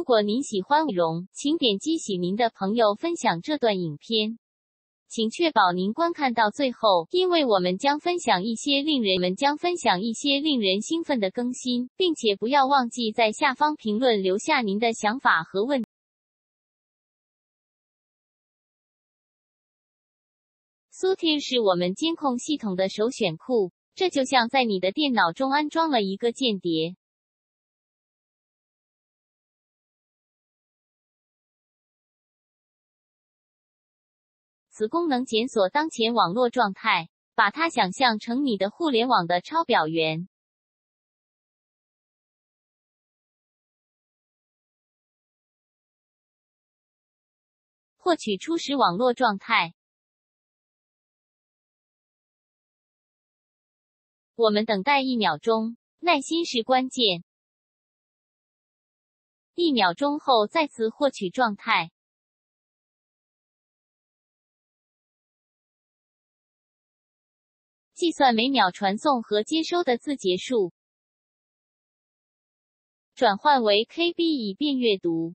果您喜欢内容，请点击与您的朋友分享这段影片。请确保您观看到最后，因为我们将分享一些令人兴奋的更新，并且不要忘记在下方评论留下您的想法和问题。Sutir 是我们监控系统的首选库，这就像在你的电脑中安装了一个间谍。此功能检索当前网络状态，把它想象成你的互联网的抄表员。获取初始网络状态。我们等待1秒钟，耐心是关键。1秒钟后再次获取状态。计算每秒传送和接收的字节数，转换为 KB 以便阅读。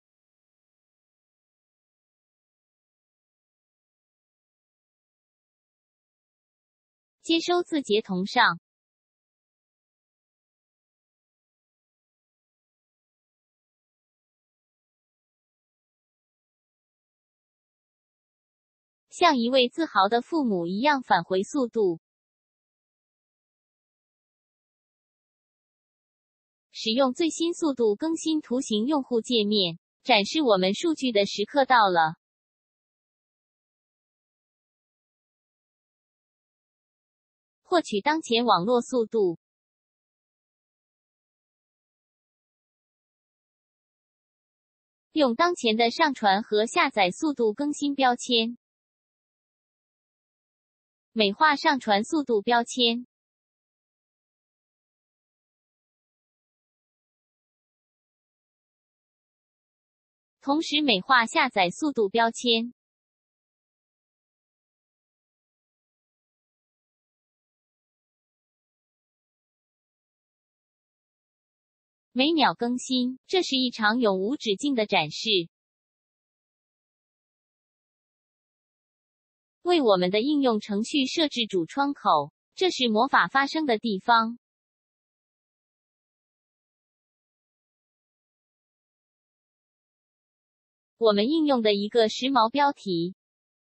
接收字节同上。像一位自豪的父母一样返回速度。使用最新速度更新图形用户界面，展示我们数据的时刻到了。获取当前网络速度。用当前的上传和下载速度更新标签。美化上传速度标签。同时美化下载速度标签。每秒更新，这是一场永无止境的展示。为我们的应用程序设置主窗口，这是魔法发生的地方。我们应用的一个时髦标题。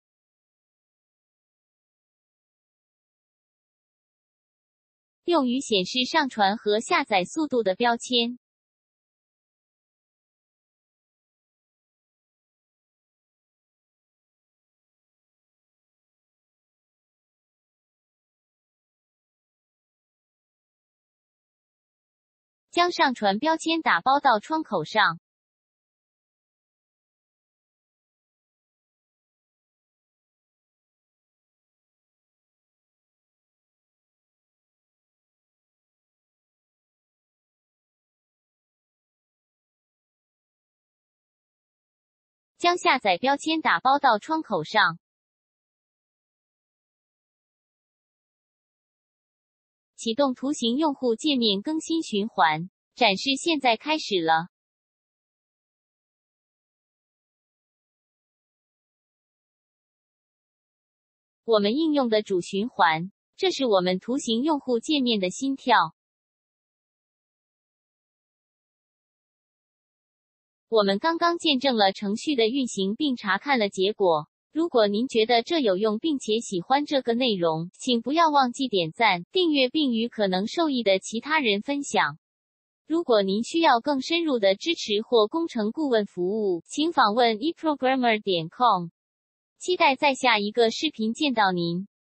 用于显示上传和下载速度的标签。将上传标签打包到窗口上。将下载标签打包到窗口上。启动图形用户界面更新循环，展示现在开始了。我们应用的主循环，这是我们图形用户界面的心跳。我们刚刚见证了程序的运行并查看了结果。如果您觉得这有用并且喜欢这个内容，请不要忘记点赞、订阅并与可能受益的其他人分享。如果您需要更深入的支持或工程顾问服务，请访问eprogrammer.com。期待在下一个视频见到您。